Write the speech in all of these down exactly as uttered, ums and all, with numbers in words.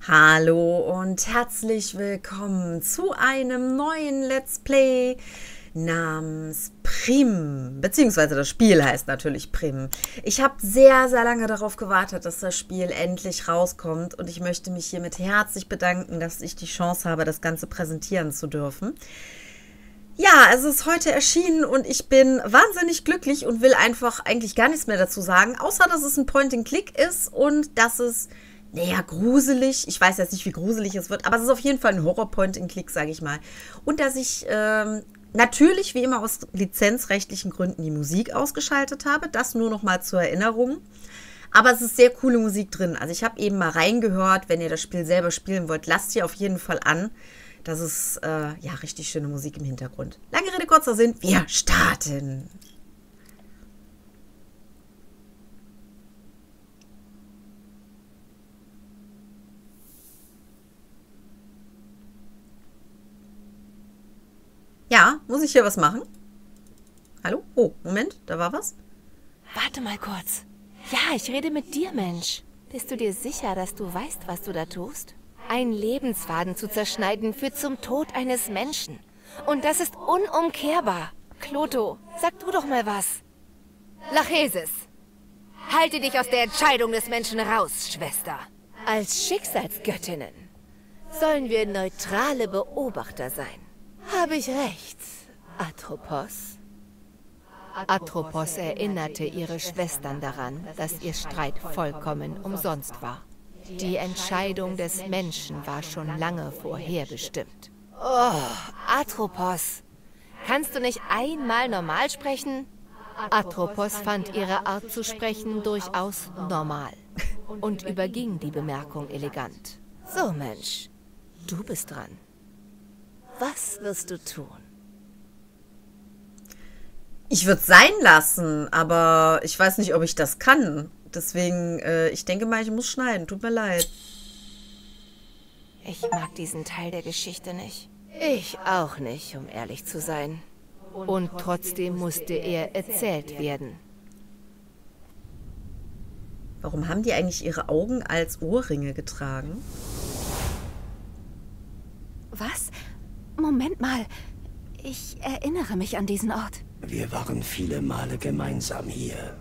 Hallo und herzlich willkommen zu einem neuen Let's Play namens Prim, beziehungsweise das Spiel heißt natürlich Prim. Ich habe sehr, sehr lange darauf gewartet, dass das Spiel endlich rauskommt und ich möchte mich hiermit herzlich bedanken, dass ich die Chance habe, das Ganze präsentieren zu dürfen. Ja, es ist heute erschienen und ich bin wahnsinnig glücklich und will einfach eigentlich gar nichts mehr dazu sagen, außer dass es ein Point-and-Click ist und dass es, naja, gruselig, ich weiß jetzt nicht, wie gruselig es wird, aber es ist auf jeden Fall ein Horror-Point-and-Click, sage ich mal. Und dass ich ähm, natürlich, wie immer aus lizenzrechtlichen Gründen, die Musik ausgeschaltet habe, das nur noch mal zur Erinnerung. Aber es ist sehr coole Musik drin. Also ich habe eben mal reingehört, wenn ihr das Spiel selber spielen wollt, lasst sie auf jeden Fall an. Das ist, äh, ja, richtig schöne Musik im Hintergrund. Lange Rede, kurzer Sinn, wir starten. Ja, muss ich hier was machen? Hallo? Oh, Moment, da war was. Warte mal kurz. Ja, ich rede mit dir, Mensch. Bist du dir sicher, dass du weißt, was du da tust? Ein Lebensfaden zu zerschneiden führt zum Tod eines Menschen. Und das ist unumkehrbar. Kloto, sag du doch mal was. Lachesis, halte dich aus der Entscheidung des Menschen raus, Schwester. Als Schicksalsgöttinnen sollen wir neutrale Beobachter sein. Habe ich recht, Atropos? Atropos erinnerte ihre Schwestern daran, dass ihr Streit vollkommen umsonst war. Die Entscheidung des Menschen war schon lange vorherbestimmt. Oh, Atropos, kannst du nicht einmal normal sprechen? Atropos fand ihre Art zu sprechen durchaus normal und überging die Bemerkung elegant. So, Mensch, du bist dran. Was wirst du tun? Ich würde es sein lassen, aber ich weiß nicht, ob ich das kann. Deswegen, äh, ich denke mal, ich muss schneiden. Tut mir leid. Ich mag diesen Teil der Geschichte nicht. Ich auch nicht, um ehrlich zu sein. Und trotzdem musste er erzählt werden. Warum haben die eigentlich ihre Augen als Ohrringe getragen? Was? Moment mal. Ich erinnere mich an diesen Ort. Wir waren viele Male gemeinsam hier.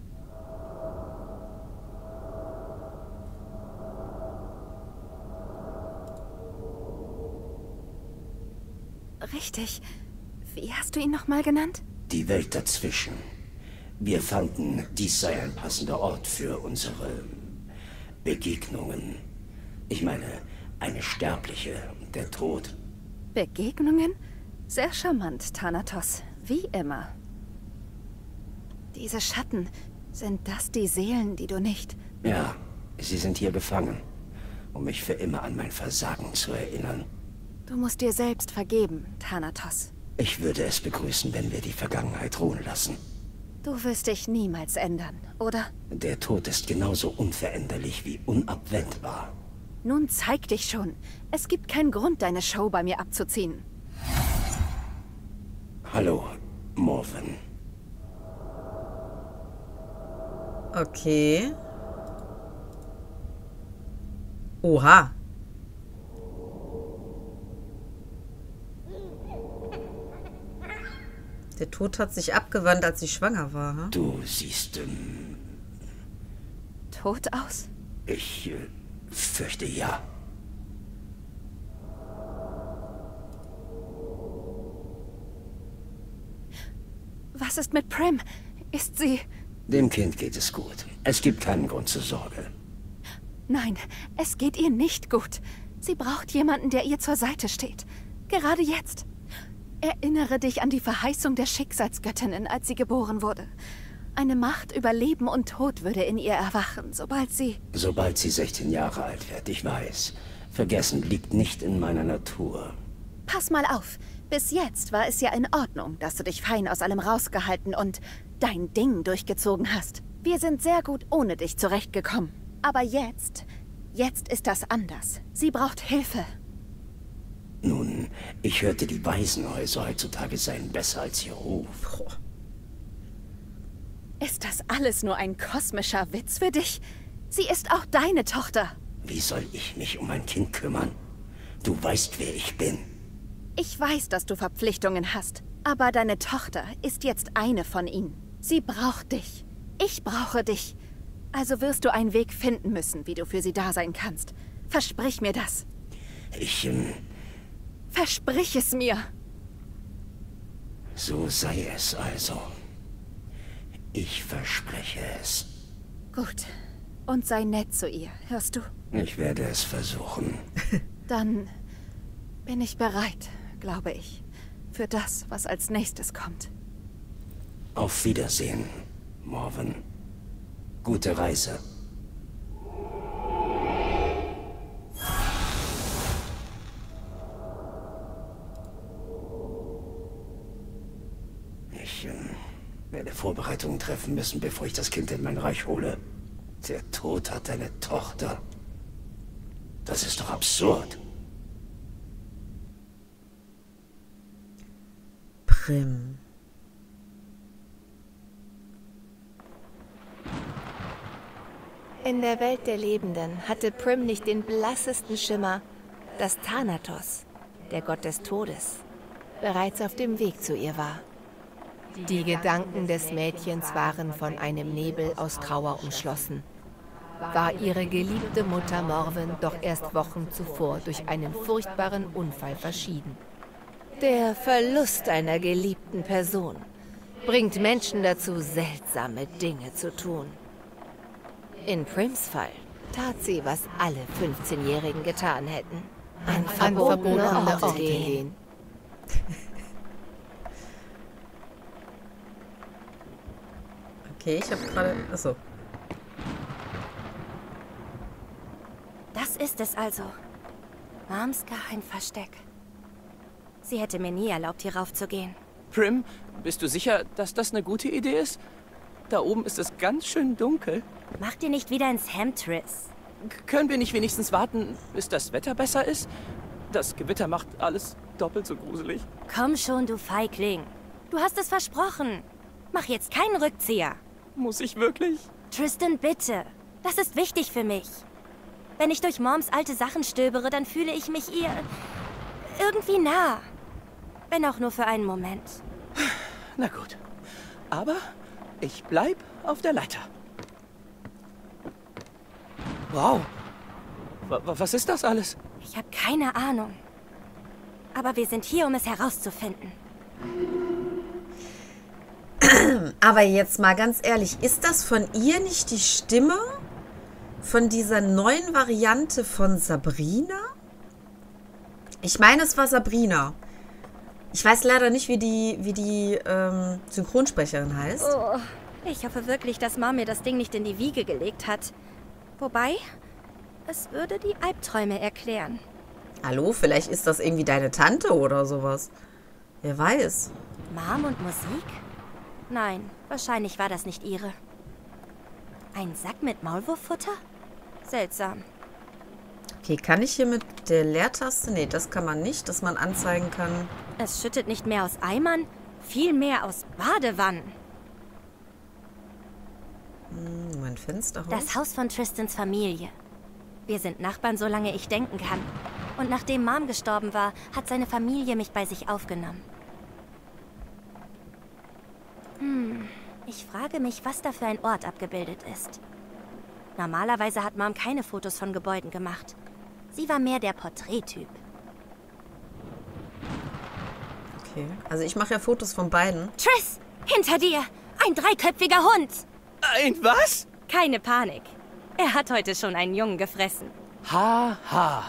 Richtig. Wie hast du ihn nochmal genannt? Die Welt dazwischen. Wir fanden, dies sei ein passender Ort für unsere Begegnungen. Ich meine, eine Sterbliche, der Tod. Begegnungen? Sehr charmant, Thanatos. Wie immer. Diese Schatten, sind das die Seelen, die du nicht... Ja, sie sind hier gefangen, um mich für immer an mein Versagen zu erinnern. Du musst dir selbst vergeben, Thanatos. Ich würde es begrüßen, wenn wir die Vergangenheit ruhen lassen. Du wirst dich niemals ändern, oder? Der Tod ist genauso unveränderlich wie unabwendbar. Nun zeig dich schon. Es gibt keinen Grund, deine Show bei mir abzuziehen. Hallo, Morven. Okay. Oha. Der Tod hat sich abgewandt, als sie schwanger war. Hm? Du siehst, ähm, Tot aus? ich äh, fürchte ja. Was ist mit Prim? Ist sie... Dem Kind geht es gut. Es gibt keinen Grund zur Sorge. Nein, es geht ihr nicht gut. Sie braucht jemanden, der ihr zur Seite steht. Gerade jetzt. Erinnere dich an die Verheißung der Schicksalsgöttinnen, als sie geboren wurde. Eine Macht über Leben und Tod würde in ihr erwachen, sobald sie... Sobald sie sechzehn Jahre alt wird, ich weiß. Vergessen liegt nicht in meiner Natur. Pass mal auf. Bis jetzt war es ja in Ordnung, dass du dich fein aus allem rausgehalten und dein Ding durchgezogen hast. Wir sind sehr gut ohne dich zurechtgekommen. Aber jetzt, jetzt ist das anders. Sie braucht Hilfe. Nun, ich hörte, die Waisenhäuser heutzutage seien besser als ihr Ruf. Ist das alles nur ein kosmischer Witz für dich? Sie ist auch deine Tochter. Wie soll ich mich um mein Kind kümmern? Du weißt, wer ich bin. Ich weiß, dass du Verpflichtungen hast. Aber deine Tochter ist jetzt eine von ihnen. Sie braucht dich. Ich brauche dich. Also wirst du einen Weg finden müssen, wie du für sie da sein kannst. Versprich mir das. Ich, ähm... Versprich es mir. So sei es also. Ich verspreche es. Gut. Und sei nett zu ihr, hörst du? Ich werde es versuchen. Dann bin ich bereit, glaube ich, für das, was als nächstes kommt. Auf Wiedersehen, Morven. Gute Reise. Ich äh, werde Vorbereitungen treffen müssen, bevor ich das Kind in mein Reich hole. Der Tod hat eine Tochter. Das ist doch absurd. Prim. In der Welt der Lebenden hatte Prim nicht den blassesten Schimmer, dass Thanatos, der Gott des Todes, bereits auf dem Weg zu ihr war. Die Gedanken des Mädchens waren von einem Nebel aus Trauer umschlossen. War ihre geliebte Mutter Morven doch erst Wochen zuvor durch einen furchtbaren Unfall verschieden. Der Verlust einer geliebten Person bringt Menschen dazu, seltsame Dinge zu tun. In Prims Fall tat sie, was alle fünfzehnjährigen getan hätten. An verbotene Orte gehen. Okay, ich habe gerade... Achso. Das ist es also. Moms Geheimversteck. Sie hätte mir nie erlaubt, hier raufzugehen. Prim, bist du sicher, dass das eine gute Idee ist? Da oben ist es ganz schön dunkel. Mach dir nicht wieder ins Hemd, Triss. K- können wir nicht wenigstens warten, bis das Wetter besser ist? Das Gewitter macht alles doppelt so gruselig. Komm schon, du Feigling. Du hast es versprochen. Mach jetzt keinen Rückzieher. Muss ich wirklich? Tristan, bitte. Das ist wichtig für mich. Wenn ich durch Moms alte Sachen stöbere, dann fühle ich mich ihr irgendwie nah. Wenn auch nur für einen Moment. Na gut. Aber ich bleib auf der Leiter. Wow. W- was ist das alles? Ich habe keine Ahnung. Aber wir sind hier, um es herauszufinden. Aber jetzt mal ganz ehrlich, ist das von ihr nicht die Stimme von dieser neuen Variante von Sabrina? Ich meine, es war Sabrina. Ich weiß leider nicht, wie die, wie die ähm, Synchronsprecherin heißt. Oh, ich hoffe wirklich, dass Mom mir das Ding nicht in die Wiege gelegt hat. Wobei, es würde die Albträume erklären. Hallo, vielleicht ist das irgendwie deine Tante oder sowas. Wer weiß. Mom und Musik? Nein, wahrscheinlich war das nicht ihre. Ein Sack mit Maulwurffutter? Seltsam. Okay, kann ich hier mit der Leertaste? Nee, das kann man nicht, dass man anzeigen kann. Es schüttet nicht mehr aus Eimern, vielmehr aus Badewannen. Hm, mein Fensterhaus. Das Haus von Tristans Familie. Wir sind Nachbarn, solange ich denken kann. Und nachdem Mom gestorben war, hat seine Familie mich bei sich aufgenommen. Hm, ich frage mich, was da für ein Ort abgebildet ist. Normalerweise hat Mom keine Fotos von Gebäuden gemacht. Sie war mehr der Porträttyp. Okay, also ich mache ja Fotos von beiden. Triss, hinter dir! Ein dreiköpfiger Hund! Ein was? Keine Panik. Er hat heute schon einen Jungen gefressen. Ha, ha.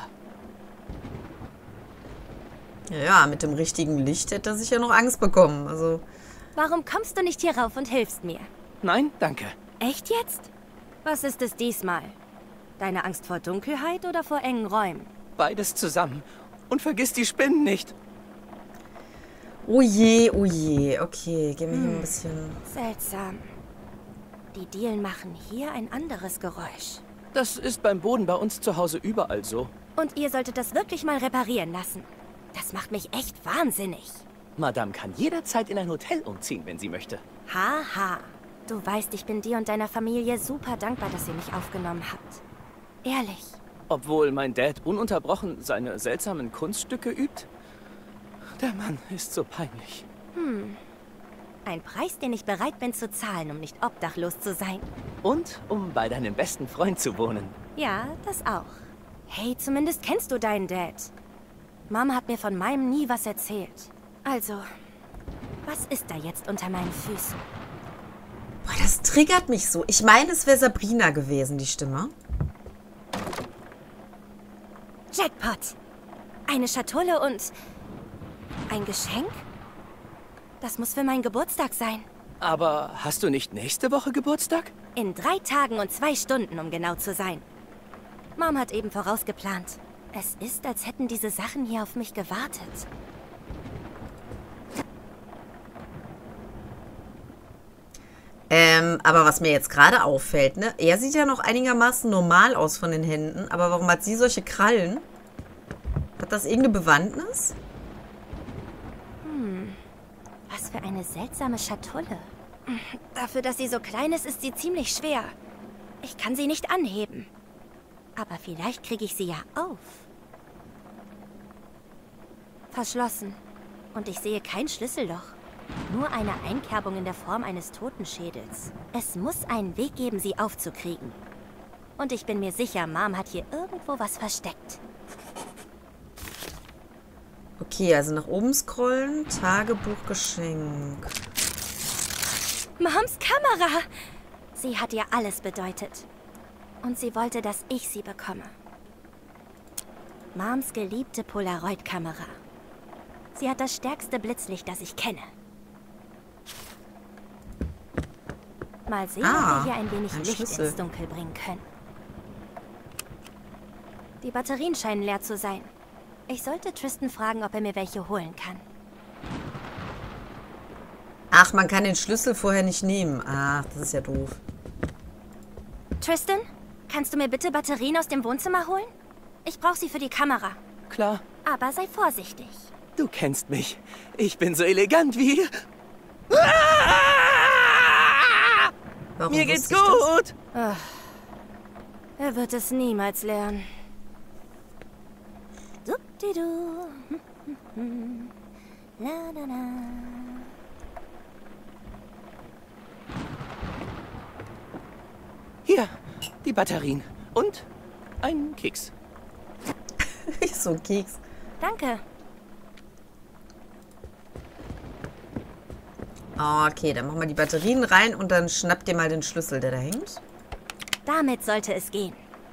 Ja, ja, mit dem richtigen Licht hätte er sicher noch Angst bekommen. Also, Warum kommst du nicht hier rauf und hilfst mir? Nein, danke. Echt jetzt? Was ist es diesmal? Deine Angst vor Dunkelheit oder vor engen Räumen? Beides zusammen. Und vergiss die Spinnen nicht. oh je, oh je. Okay, gehen wir hier ein bisschen... Seltsam. Die Dielen machen hier ein anderes Geräusch. Das ist beim Boden bei uns zu Hause überall so. Und ihr solltet das wirklich mal reparieren lassen. Das macht mich echt wahnsinnig. Madame kann jederzeit in ein Hotel umziehen, wenn sie möchte. Haha. Du weißt, ich bin dir und deiner Familie super dankbar, dass ihr mich aufgenommen habt. Ehrlich. Obwohl mein Dad ununterbrochen seine seltsamen Kunststücke übt? Der Mann ist so peinlich. Hm. Ein Preis, den ich bereit bin zu zahlen, um nicht obdachlos zu sein. Und um bei deinem besten Freund zu wohnen. Ja, das auch. Hey, zumindest kennst du deinen Dad. Mama hat mir von meinem nie was erzählt. Also, was ist da jetzt unter meinen Füßen? Boah, das triggert mich so. Ich meine, es wäre Sabrina gewesen, die Stimme. Jackpot! Eine Schatulle und ein Geschenk? Das muss für meinen Geburtstag sein. Aber hast du nicht nächste Woche Geburtstag? In drei Tagen und zwei Stunden, um genau zu sein. Mom hat eben vorausgeplant. Es ist, als hätten diese Sachen hier auf mich gewartet. Ähm, aber was mir jetzt gerade auffällt, ne? Er sieht ja noch einigermaßen normal aus von den Händen. Aber warum hat sie solche Krallen? Hat das irgendeine Bewandtnis? Hm. Was für eine seltsame Schatulle. Dafür, dass sie so klein ist, ist sie ziemlich schwer. Ich kann sie nicht anheben. Aber vielleicht kriege ich sie ja auf. Verschlossen. Und ich sehe kein Schlüsselloch. Nur eine Einkerbung in der Form eines Totenschädels. Es muss einen Weg geben, sie aufzukriegen. Und ich bin mir sicher, Mom hat hier irgendwo was versteckt. Okay, also nach oben scrollen. Tagebuchgeschenk. Moms Kamera! Sie hat ihr alles bedeutet. Und sie wollte, dass ich sie bekomme. Moms geliebte Polaroid-Kamera. Sie hat das stärkste Blitzlicht, das ich kenne. Mal sehen, Ah, ob wir hier ein wenig ein Licht Schlüssel. ins Dunkel bringen können. Die Batterien scheinen leer zu sein. Ich sollte Tristan fragen, ob er mir welche holen kann. Ach, man kann den Schlüssel vorher nicht nehmen. Ach, das ist ja doof. Tristan, kannst du mir bitte Batterien aus dem Wohnzimmer holen? Ich brauche sie für die Kamera. Klar, Aber sei vorsichtig. du kennst mich. Ich bin so elegant wie... Warum Mir geht's wusste ich das? gut. Er wird es niemals lernen. Dupdidu. La, la, la. Hier, die Batterien. Und ein Keks. Ich so ein Keks. Danke. Okay, dann machen wir die Batterien rein und dann schnappt ihr mal den Schlüssel, der da hängt. Damit sollte es gehen.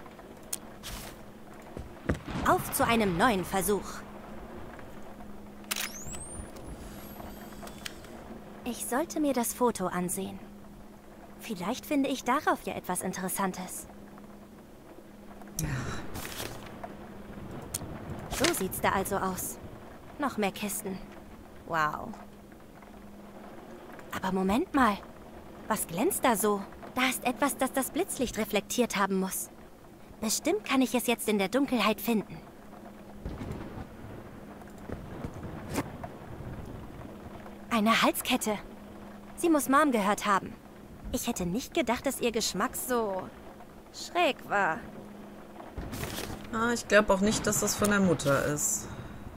Auf zu einem neuen Versuch. Ich sollte mir das Foto ansehen. Vielleicht finde ich darauf ja etwas Interessantes. So sieht's da also aus. Noch mehr Kisten. Wow. Aber Moment mal. Was glänzt da so? Da ist etwas, das das Blitzlicht reflektiert haben muss. Bestimmt kann ich es jetzt in der Dunkelheit finden. Eine Halskette. Sie muss Mom gehört haben. Ich hätte nicht gedacht, dass ihr Geschmack so schräg war. Ah, ich glaube auch nicht, dass das von der Mutter ist.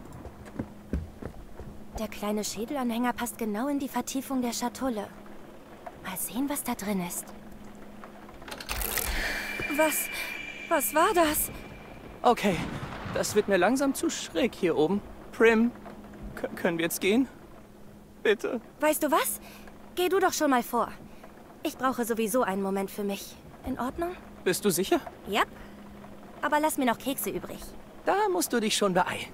Der kleine Schädelanhänger passt genau in die Vertiefung der Schatulle. Mal sehen, was da drin ist. Was? Was war das? Okay, das wird mir langsam zu schräg hier oben. Prim, k- können wir jetzt gehen? Bitte. Weißt du was? Geh du doch schon mal vor. Ich brauche sowieso einen Moment für mich. In Ordnung? Bist du sicher? Ja. Aber lass mir noch Kekse übrig. Da musst du dich schon beeilen.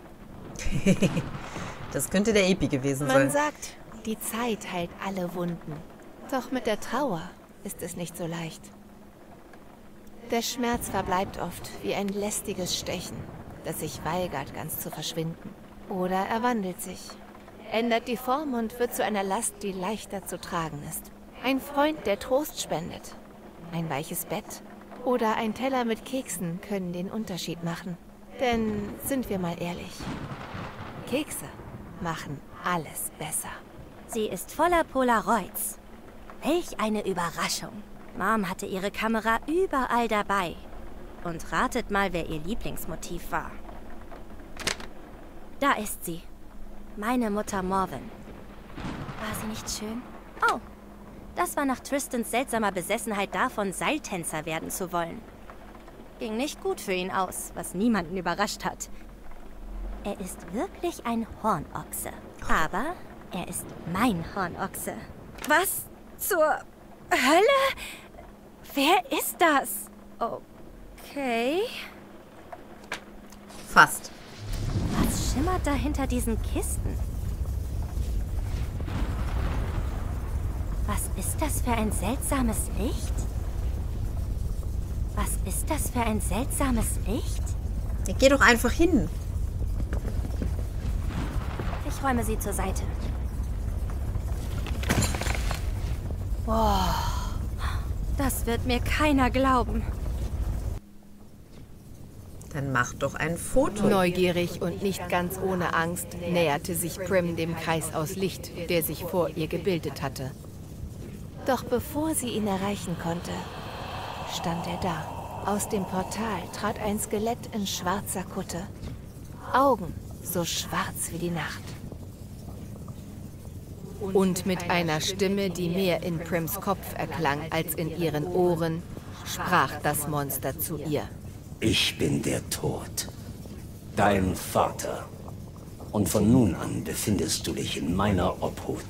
Das könnte der Epi gewesen Man sein. sagt, die Zeit heilt alle Wunden. Doch mit der Trauer ist es nicht so leicht. Der Schmerz verbleibt oft wie ein lästiges Stechen, das sich weigert, ganz zu verschwinden. Oder er wandelt sich, ändert die Form und wird zu einer Last, die leichter zu tragen ist. Ein Freund, der Trost spendet. Ein weiches Bett oder ein Teller mit Keksen können den Unterschied machen. Denn, sind wir mal ehrlich, Kekse machen alles besser. Sie ist voller Polaroids. Welch eine Überraschung. Mom hatte ihre Kamera überall dabei. Und ratet mal, wer ihr Lieblingsmotiv war. Da ist sie. Meine Mutter Morwen. War sie nicht schön? Oh, das war nach Tristans seltsamer Besessenheit davon, Seiltänzer werden zu wollen. Ging nicht gut für ihn aus, was niemanden überrascht hat. Er ist wirklich ein Hornochse. Aber er ist mein Hornochse. Was zur Hölle? Wer ist das? Okay. Fast. Was schimmert da hinter diesen Kisten? Was ist das für ein seltsames Licht? Was ist das für ein seltsames Licht? Ja, geh doch einfach hin. Ich räume sie zur Seite. Boah. Das wird mir keiner glauben. Dann mach doch ein Foto. Neugierig und nicht ganz ohne Angst näherte sich Prim dem Kreis aus Licht, der sich vor ihr gebildet hatte. Doch bevor sie ihn erreichen konnte, stand er da. Aus dem Portal trat ein Skelett in schwarzer Kutte. Augen so schwarz wie die Nacht. Und mit einer Stimme, die mehr in Prims Kopf erklang als in ihren Ohren, sprach das Monster zu ihr. Ich bin der Tod, dein Vater. Und von nun an befindest du dich in meiner Obhut.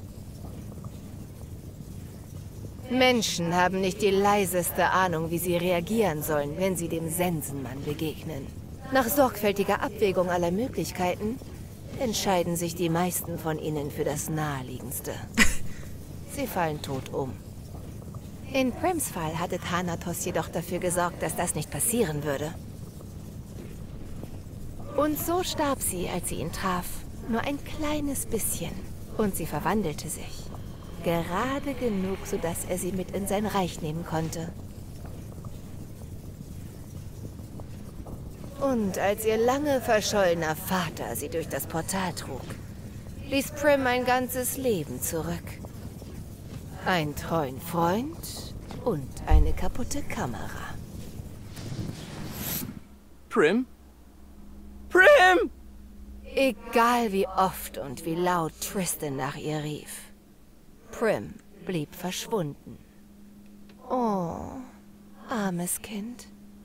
Menschen haben nicht die leiseste Ahnung, wie sie reagieren sollen, wenn sie dem Sensenmann begegnen. Nach sorgfältiger Abwägung aller Möglichkeiten entscheiden sich die meisten von ihnen für das Naheliegendste. Sie fallen tot um. In Prims Fall hatte Thanatos jedoch dafür gesorgt, dass das nicht passieren würde. Und so starb sie, als sie ihn traf. Nur ein kleines bisschen. Und sie verwandelte sich. Gerade genug, sodass er sie mit in sein Reich nehmen konnte. Und als ihr lange verschollener Vater sie durch das Portal trug, ließ Prim ein ganzes Leben zurück. Ein treuen Freund und eine kaputte Kamera. Prim? Prim! Egal wie oft und wie laut Tristan nach ihr rief, Prim blieb verschwunden. Oh, armes Kind.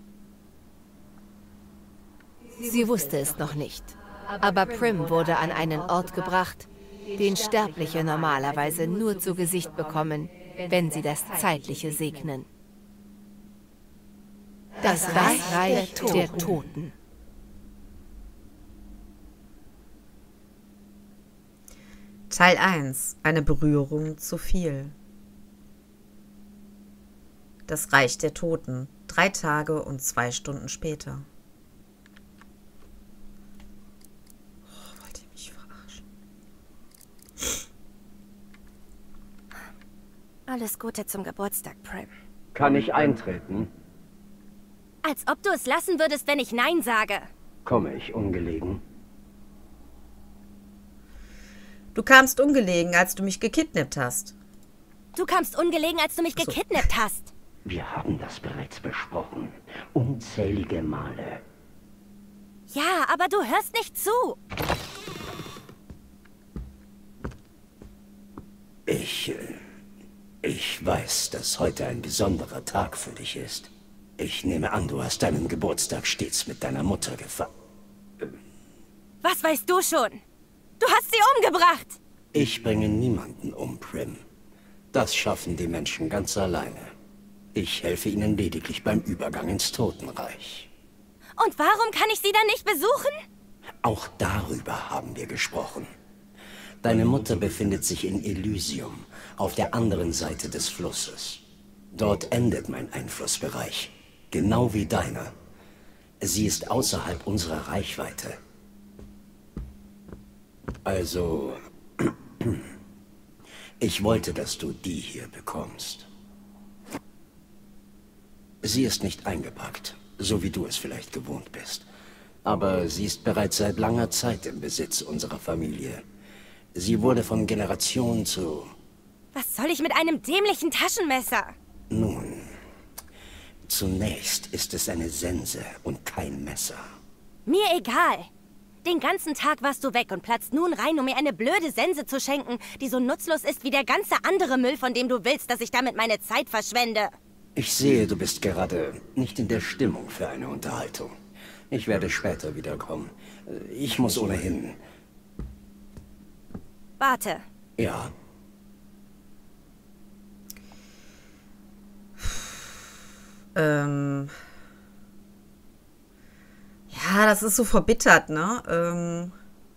Sie wusste es noch nicht, aber Prim wurde an einen Ort gebracht, den Sterbliche normalerweise nur zu Gesicht bekommen, wenn sie das Zeitliche segnen. Das Reich der Toten. Teil eins. Eine Berührung zu viel. Das Reich der Toten. Drei Tage und zwei Stunden später. Oh, wollt ihr mich verarschen? Alles Gute zum Geburtstag, Prim. Kann ich eintreten? Als ob du es lassen würdest, wenn ich Nein sage. Komme ich ungelegen? Du kamst ungelegen, als du mich gekidnappt hast. Du kamst ungelegen, als du mich Ach so. gekidnappt hast. Wir haben das bereits besprochen. Unzählige Male. Ja, aber du hörst nicht zu. Ich... äh, Ich weiß, dass heute ein besonderer Tag für dich ist. Ich nehme an, du hast deinen Geburtstag stets mit deiner Mutter gefeiert. Was weißt du schon? Du hast sie umgebracht! Ich bringe niemanden um, Prim. Das schaffen die Menschen ganz alleine. Ich helfe ihnen lediglich beim Übergang ins Totenreich. Und warum kann ich sie dann nicht besuchen? Auch darüber haben wir gesprochen. Deine Mutter befindet sich in Elysium, auf der anderen Seite des Flusses. Dort endet mein Einflussbereich, genau wie deiner. Sie ist außerhalb unserer Reichweite. Also, ich wollte, dass du die hier bekommst. Sie ist nicht eingepackt, so wie du es vielleicht gewohnt bist. Aber sie ist bereits seit langer Zeit im Besitz unserer Familie. Sie wurde von Generation zu... Was soll ich mit einem dämlichen Taschenmesser? Nun, Zunächst ist es eine Sense und kein Messer. Mir egal. Den ganzen Tag warst du weg und platzt nun rein, um mir eine blöde Sense zu schenken, die so nutzlos ist wie der ganze andere Müll, von dem du willst, dass ich damit meine Zeit verschwende. Ich sehe, du bist gerade nicht in der Stimmung für eine Unterhaltung. Ich werde später wiederkommen. Ich muss ohnehin... Warte. Ja. Ähm... Ja, das ist so verbittert, ne? Ähm...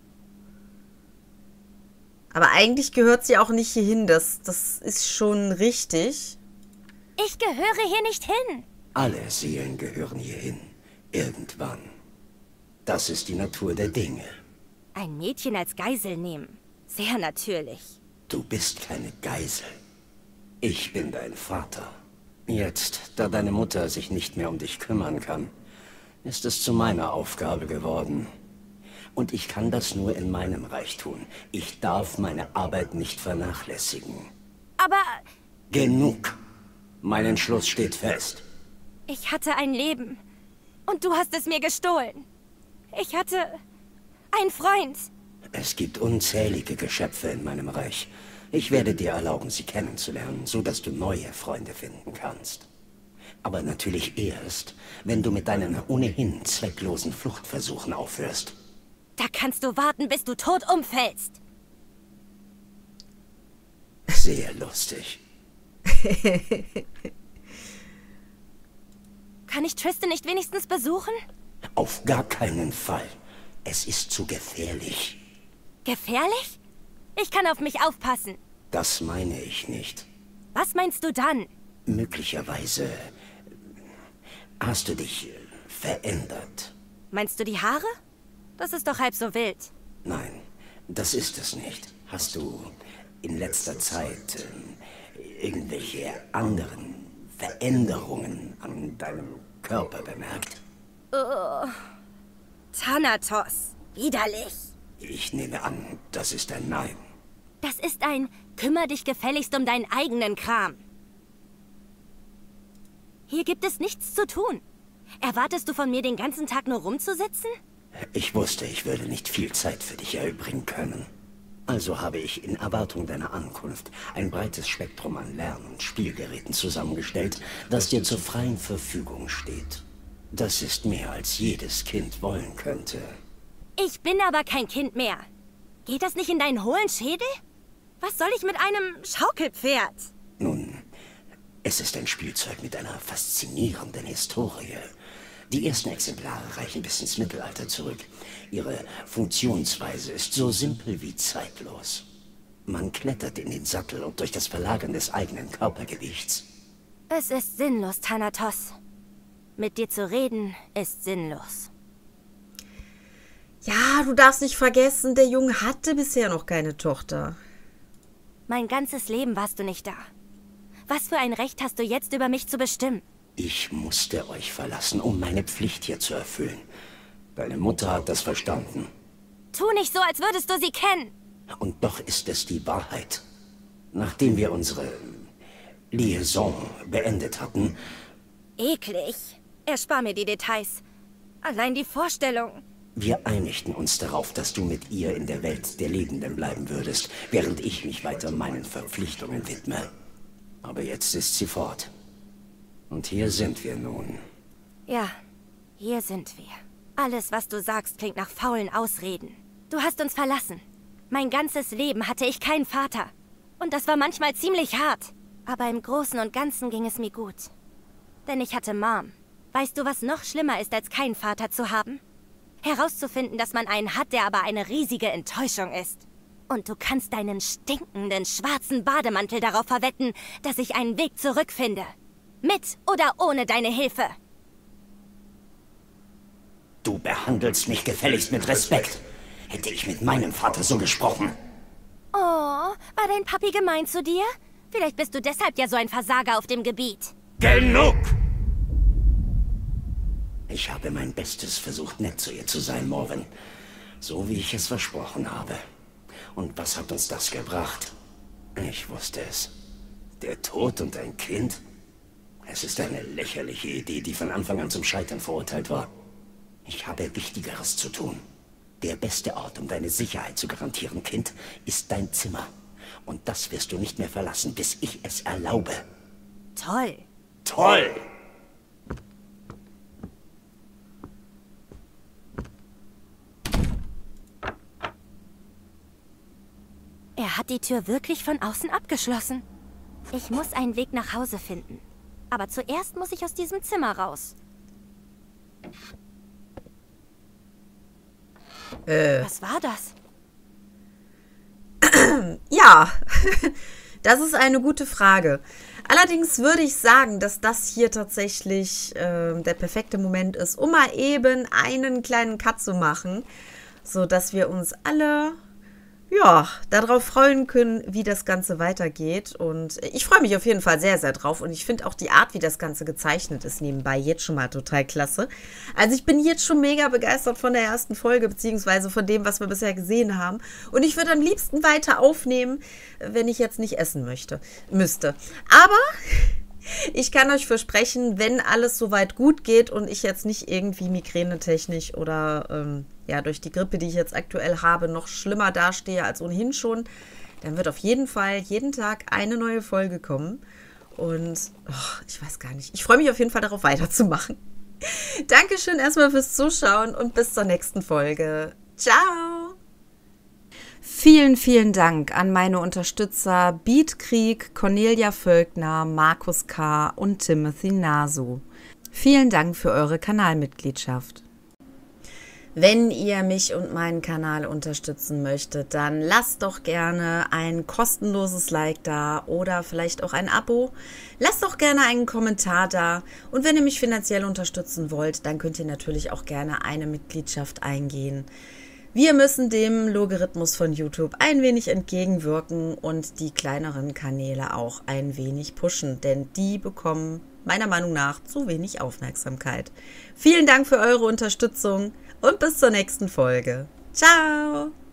Aber eigentlich gehört sie auch nicht hierhin. Das, das ist schon richtig. Ich gehöre hier nicht hin. Alle Seelen gehören hierhin. Irgendwann. Das ist die Natur der Dinge. Ein Mädchen als Geisel nehmen. Sehr natürlich. Du bist keine Geisel. Ich bin dein Vater. Jetzt, da deine Mutter sich nicht mehr um dich kümmern kann, ist es zu meiner Aufgabe geworden. Und ich kann das nur in meinem Reich tun. Ich darf meine Arbeit nicht vernachlässigen. Aber Genug. Mein Entschluss steht fest. ich hatte ein Leben. Und du hast es mir gestohlen. Ich hatte einen Freund. Es gibt unzählige Geschöpfe in meinem Reich. Ich werde dir erlauben, sie kennenzulernen, so dass du neue Freunde finden kannst. Aber natürlich erst, wenn du mit deinen ohnehin zwecklosen Fluchtversuchen aufhörst. Da kannst du warten, bis du tot umfällst. Sehr lustig. Kann ich Tristan nicht wenigstens besuchen? Auf gar keinen Fall. Es ist zu gefährlich. Gefährlich? Ich kann auf mich aufpassen. Das meine ich nicht. Was meinst du dann? Möglicherweise hast du dich verändert. Meinst du die Haare? Das ist doch halb so wild. Nein, das ist es nicht. Hast du in letzter Zeit äh, irgendwelche anderen Veränderungen an deinem Körper bemerkt? Oh. Thanatos. Widerlich. Ich nehme an, das ist ein Nein. Das ist ein Kümmer dich gefälligst um deinen eigenen Kram. Hier gibt es nichts zu tun. Erwartest du von mir, den ganzen Tag nur rumzusitzen? Ich wusste, ich würde nicht viel Zeit für dich erübrigen können. Also habe ich in Erwartung deiner Ankunft ein breites Spektrum an Lern- und Spielgeräten zusammengestellt, das dir zur freien Verfügung steht. Das ist mehr, als jedes Kind wollen könnte. Ich bin aber kein Kind mehr. Geht das nicht in deinen hohlen Schädel? Was soll ich mit einem Schaukelpferd? Nun, es ist ein Spielzeug mit einer faszinierenden Historie. Die ersten Exemplare reichen bis ins Mittelalter zurück. Ihre Funktionsweise ist so simpel wie zeitlos. Man klettert in den Sattel und durch das Verlagern des eigenen Körpergewichts. Es ist sinnlos, Thanatos. Mit dir zu reden ist sinnlos. Ja, du darfst nicht vergessen, der Junge hatte bisher noch keine Tochter. Mein ganzes Leben warst du nicht da. Was für ein Recht hast du jetzt, über mich zu bestimmen? Ich musste euch verlassen, um meine Pflicht hier zu erfüllen. Deine Mutter hat das verstanden. Tu nicht so, als würdest du sie kennen. Und doch ist es die Wahrheit. Nachdem wir unsere Liaison beendet hatten... Eklig. Erspar mir die Details. Allein die Vorstellung. Wir einigten uns darauf, dass du mit ihr in der Welt der Lebenden bleiben würdest, während ich mich weiter meinen Verpflichtungen widme. Aber jetzt ist sie fort. Und hier sind wir nun. Ja, hier sind wir. Alles, was du sagst, klingt nach faulen Ausreden. Du hast uns verlassen. Mein ganzes Leben hatte ich keinen Vater. Und das war manchmal ziemlich hart. Aber im Großen und Ganzen ging es mir gut. Denn ich hatte Mom. Weißt du, was noch schlimmer ist, als keinen Vater zu haben? Herauszufinden, dass man einen hat, der aber eine riesige Enttäuschung ist. Und du kannst deinen stinkenden, schwarzen Bademantel darauf verwetten, dass ich einen Weg zurückfinde. Mit oder ohne deine Hilfe. Du behandelst mich gefälligst mit Respekt. Hätte ich mit meinem Vater so gesprochen. Oh, war dein Papi gemein zu dir? Vielleicht bist du deshalb ja so ein Versager auf dem Gebiet. Genug! Ich habe mein Bestes versucht, nett zu ihr zu sein, Morwen. So wie ich es versprochen habe. Und was hat uns das gebracht? Ich wusste es. Der Tod und ein Kind? Es ist eine lächerliche Idee, die von Anfang an zum Scheitern verurteilt war. Ich habe Wichtigeres zu tun. Der beste Ort, um deine Sicherheit zu garantieren, Kind, ist dein Zimmer. Und das wirst du nicht mehr verlassen, bis ich es erlaube. Toll. Toll! Er hat die Tür wirklich von außen abgeschlossen. Ich muss einen Weg nach Hause finden. Aber zuerst muss ich aus diesem Zimmer raus. Äh. Was war das? Ja, das ist eine gute Frage. Allerdings würde ich sagen, dass das hier tatsächlich äh, der perfekte Moment ist, um mal eben einen kleinen Cut zu machen, sodass wir uns alle ja, darauf freuen können, wie das Ganze weitergeht. Und ich freue mich auf jeden Fall sehr, sehr drauf. Und ich finde auch die Art, wie das Ganze gezeichnet ist, nebenbei jetzt schon mal total klasse. Also ich bin jetzt schon mega begeistert von der ersten Folge, beziehungsweise von dem, was wir bisher gesehen haben. Und ich würde am liebsten weiter aufnehmen, wenn ich jetzt nicht essen möchte, müsste. Aber ich kann euch versprechen, wenn alles soweit gut geht und ich jetzt nicht irgendwie migränetechnisch oder ähm, ja, durch die Grippe, die ich jetzt aktuell habe, noch schlimmer dastehe als ohnehin schon, dann wird auf jeden Fall jeden Tag eine neue Folge kommen. Und oh, ich weiß gar nicht. Ich freue mich auf jeden Fall darauf, weiterzumachen. Dankeschön erstmal fürs Zuschauen und bis zur nächsten Folge. Ciao! Vielen, vielen Dank an meine Unterstützer Beatkrieg, Cornelia Völkner, Markus K. und Timothy Nasu. Vielen Dank für eure Kanalmitgliedschaft. Wenn ihr mich und meinen Kanal unterstützen möchtet, dann lasst doch gerne ein kostenloses Like da oder vielleicht auch ein Abo. Lasst doch gerne einen Kommentar da. Und wenn ihr mich finanziell unterstützen wollt, dann könnt ihr natürlich auch gerne eine Mitgliedschaft eingehen. Wir müssen dem Logarithmus von YouTube ein wenig entgegenwirken und die kleineren Kanäle auch ein wenig pushen, denn die bekommen meiner Meinung nach zu wenig Aufmerksamkeit. Vielen Dank für eure Unterstützung und bis zur nächsten Folge. Ciao!